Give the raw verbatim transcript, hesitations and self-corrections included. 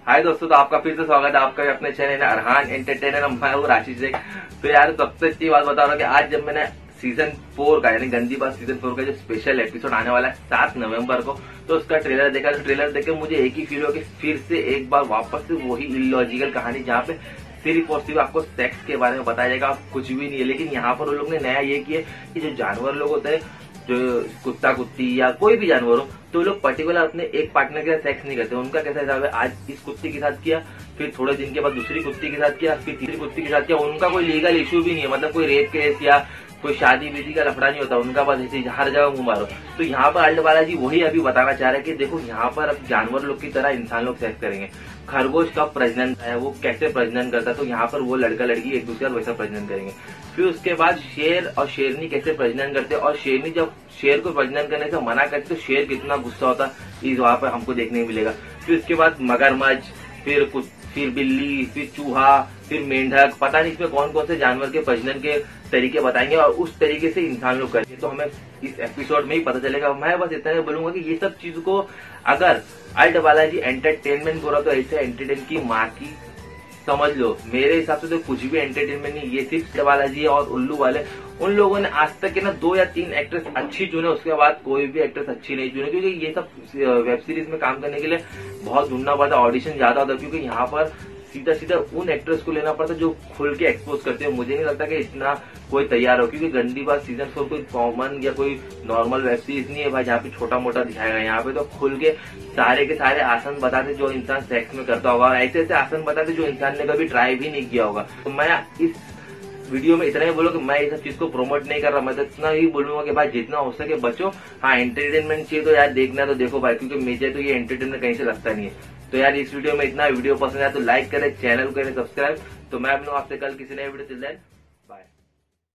हाय दोस्तों, तो आपका फिर से स्वागत है आपका भी अपने चैनल अरहान एंटरटेनर। मैं हूँ राशि शेख। तो यार सबसे अच्छी बात बता रहा हूँ कि आज जब मैंने सीजन फोर का यानी गंदी बात सीजन फोर का जो स्पेशल एपिसोड आने वाला है सात नवंबर को, तो उसका ट्रेलर देखा। तो ट्रेलर देख के मुझे एक ही फील हो कि फिर से एक बार वापस से वही इलॉजिकल कहानी जहाँ पे सिर्फ और सिर्फ आपको सेक्स के बारे में बताया जाएगा, कुछ भी नहीं है। लेकिन यहाँ पर उन लोग ने नया ये किया कि जो जानवर लोग होते हैं, जो कुत्ता कुत्ती या कोई भी जानवर हो, तो लोग पर्टिकुलर अपने एक पार्टनर के साथ सेक्स नहीं करते। उनका कैसा हिसाब है, आज इस कुत्ते के साथ किया, फिर थोड़े दिन के बाद दूसरी कुत्ती के साथ किया, फिर तीसरी कुत्ती के साथ किया। उनका कोई लीगल इश्यू भी नहीं है, मतलब कोई रेप केस या कोई शादी विधि का लफड़ा नहीं होता उनका, बस ऐसे हर जगह मुंह मारो। तो यहाँ पर अल्ट बालाजी वही अभी बताना चाह रहे हैं कि देखो यहाँ पर अब जानवर लोग की तरह इंसान लोग सेक्स करेंगे। खरगोश का प्रजनन है, वो कैसे प्रजनन करता है, तो यहाँ पर वो लड़का लड़की एक दूसरे का वैसा प्रजनन करेंगे। फिर उसके बाद शेर और शेरनी कैसे प्रजनन करते हैं, और शेरनी जब शेर को प्रजनन करने से मना करते तो शेर कितना गुस्सा होता है, इस वहां पर हमको देखने को मिलेगा। फिर उसके बाद मगरमच्छ, फिर कुछ फिर बिल्ली, फिर चूहा, फिर मेंढक, पता नहीं इसमें कौन कौन से जानवर के प्रजनन के तरीके बताएंगे और उस तरीके से इंसान लोग करेंगे। तो हमें इस एपिसोड में ही पता चलेगा। मैं बस इतना ही बोलूंगा कि ये सब चीज को अगर अल्ट बालाजी एंटरटेनमेंट हो रहा तो ऐसे एंटरटेन की माँ की समझ लो। मेरे हिसाब से तो कुछ भी एंटरटेनमेंट नहीं, ये सिर्फ बालाजी और उल्लू वाले उन लोगों ने आज तक के ना दो या तीन एक्ट्रेस अच्छी चुने, उसके बाद कोई भी एक्ट्रेस अच्छी नहीं चुने, क्योंकि ये सब वेब सीरीज में काम करने के लिए बहुत ढूंढना पड़ता, ऑडिशन ज्यादा होता, क्योंकि यहाँ पर सीधा सीधा उन एक्ट्रेस को लेना पड़ता जो खुल के एक्सपोज करते हैं। मुझे नहीं लगता कि इतना कोई तैयार हो, क्योंकि गंदी बात सीजन फोर कोई कॉमन या कोई नॉर्मल वेब सीरीज नहीं है भाई जहाँ पे छोटा मोटा दिखाएगा। यहाँ पे तो खुल के सारे के सारे आसन बताते जो इंसान सेक्स में करता होगा, ऐसे ऐसे आसन बताते जो इंसान ने कभी ट्राई भी नहीं किया होगा। तो मैं इस वीडियो में इतना ही बोलो कि मैं इस सब चीज को प्रमोट नहीं कर रहा, मैं तो इतना ही बोलूंगा कि भाई जितना हो सके बचो। हाँ, एंटरटेनमेंट चाहिए तो यार देखना तो देखो भाई, क्योंकि मुझे तो ये एंटरटेनमेंट कहीं से लगता नहीं है। तो यार इस वीडियो में इतना, वीडियो पसंद आया तो लाइक करें, चैनल करें सब्सक्राइब। तो मैं अपना आपसे कल किसी नए वीडियो, टिल देन बाय।